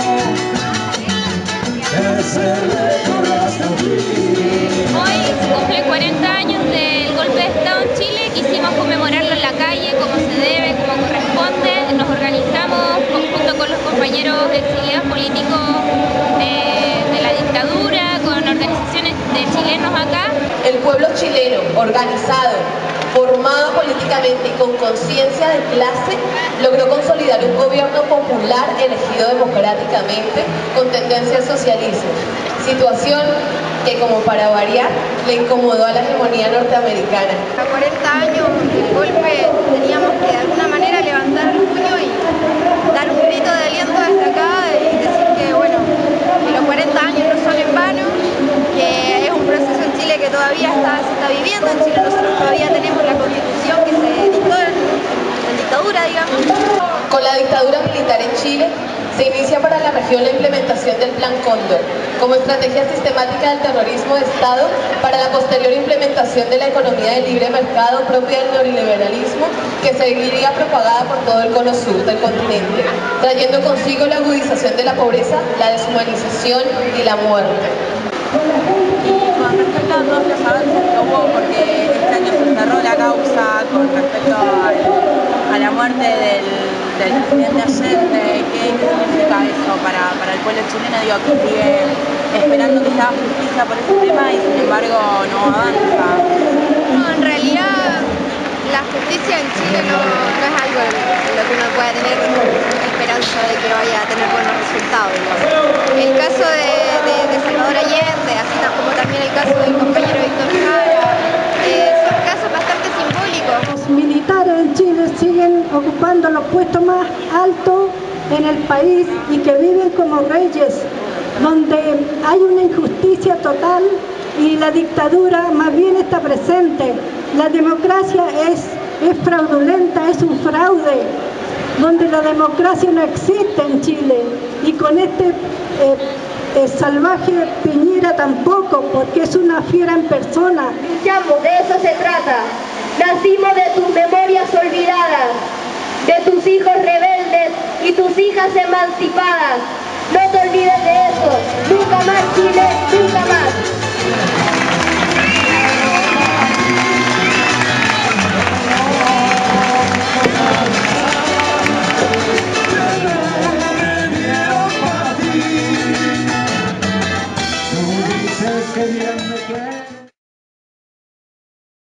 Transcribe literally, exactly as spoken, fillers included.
Hoy se cumplen cuarenta años del golpe de Estado en Chile. Quisimos conmemorarlo en la calle, como se debe, como corresponde. Nos organizamos junto con los compañeros exiliados políticos de, de la dictadura, con organizaciones de chilenos acá. El pueblo chileno, organizado, formado políticamente y con conciencia de clase, logró consolidar un gobierno popular elegido democráticamente con tendencia al socialismo, situación que, como para variar, le incomodó a la hegemonía norteamericana. A cuarenta años del golpe teníamos que de alguna manera levantar el puño y dar un grito de aliento desde acá y decir que, bueno, que los cuarenta años no son en vano, que es un proceso en Chile que todavía está, se está viviendo. En Chile nosotros todavía tenemos la constitución que se dictó en, en dictadura, digamos. Con la dictadura militar en Chile, se inicia para la región la implementación del Plan Cóndor, como estrategia sistemática del terrorismo de Estado para la posterior implementación de la economía de libre mercado propia del neoliberalismo, que seguiría propagada por todo el cono sur del continente, trayendo consigo la agudización de la pobreza, la deshumanización y la muerte. Y con respecto a todos los avances que hubo, porque este año se cerró la causa con respecto al, a la muerte del, del presidente Allende, ¿qué, qué significa eso para, para el pueblo chileno? Digo, que sigue esperando que se haga justicia por ese tema y sin embargo no avanza. No, en realidad la justicia en Chile no, no es algo en lo que uno pueda tener esperanza de que vaya a tener buenos resultados, digamos. El caso de, de, de Salvador Allende, así como también el caso del compañero Víctor Jara, eh, son casos bastante simbólicos. Los militares en Chile siguen ocupando los puestos más altos en el país y que viven como reyes, donde hay una injusticia total y la dictadura más bien está presente. La democracia es, es fraudulenta, es un fraude, donde la democracia no existe en Chile, y con este eh, eh, salvaje Piñera tampoco, porque es una fiera en persona. Luchamos, de eso se trata. Nacimos de tus memorias olvidadas, de tus hijos rebeldes y tus hijas emancipadas. No te olvides de eso. Nunca más Chile.